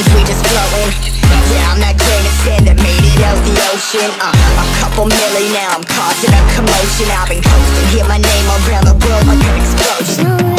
cause we just floating. Yeah, I'm that grain of sand that made it out the ocean. A couple million now, I'm causing a commotion. I've been coasting, hear my name around the world like an explosion.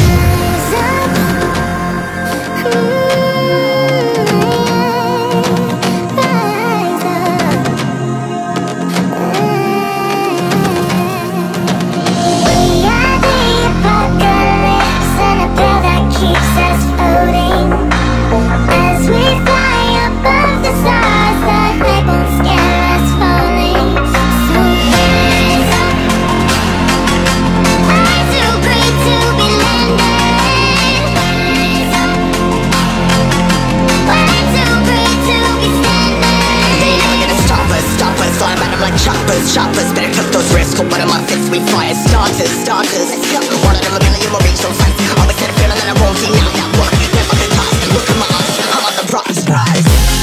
Choppers, better cut those risks. Hold one of my fists, we fire starters. One out of a million will reach those heights. Always had a feeling that I won't deny that work. Never been tossed, look at my eyes, I'm on the rise.